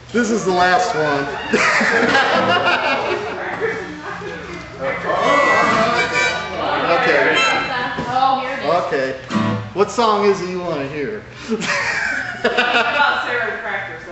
This is the last one. Okay. Okay. What song is it you want to hear? About Sarah and Crackers.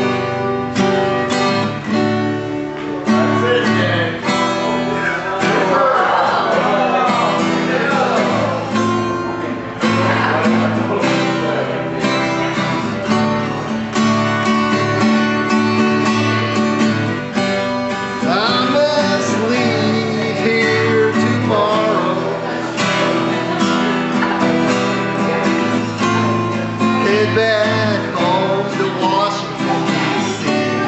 Back home to Washington, D.C.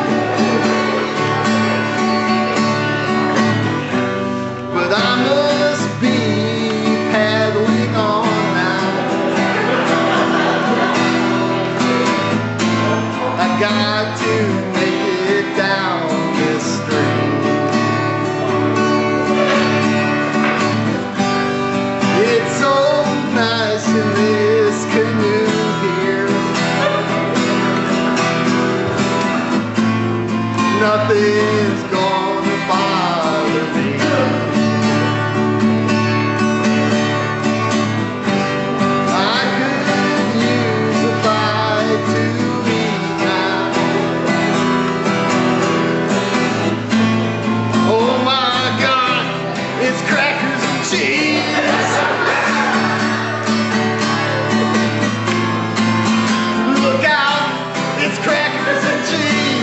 But I must be paddling on now. I got to make it down this stream. It's so nice in this canoe here. Nothing's gonna bother me. I could use a bite to eat now. Oh my God, it's crackers and cheese. Look out, it's crackers and cheese.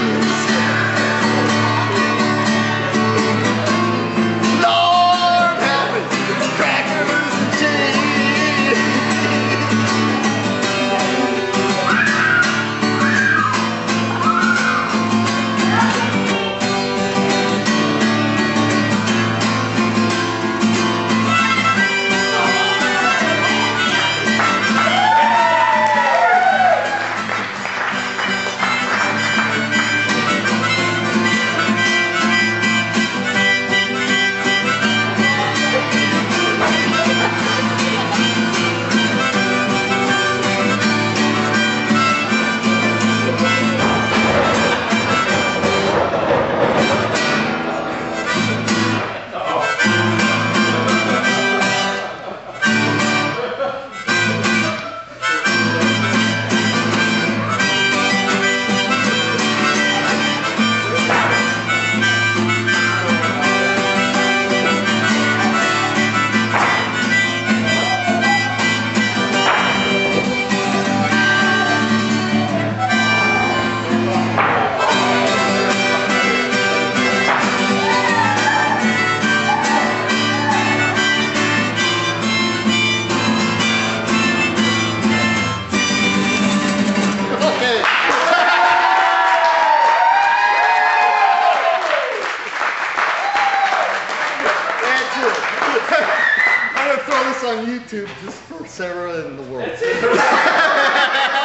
I'm gonna throw this on YouTube just for Sarah and the world.